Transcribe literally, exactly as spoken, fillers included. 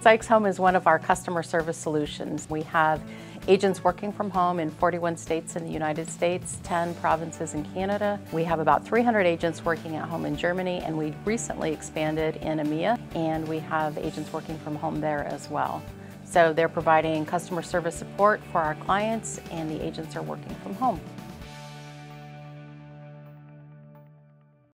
SYKESHome is one of our customer service solutions. We have agents working from home in forty-one states in the United States, ten provinces in Canada. We have about three hundred agents working at home in Germany, and we recently expanded in EMEA, and we have agents working from home there as well. So they're providing customer service support for our clients, and the agents are working from home.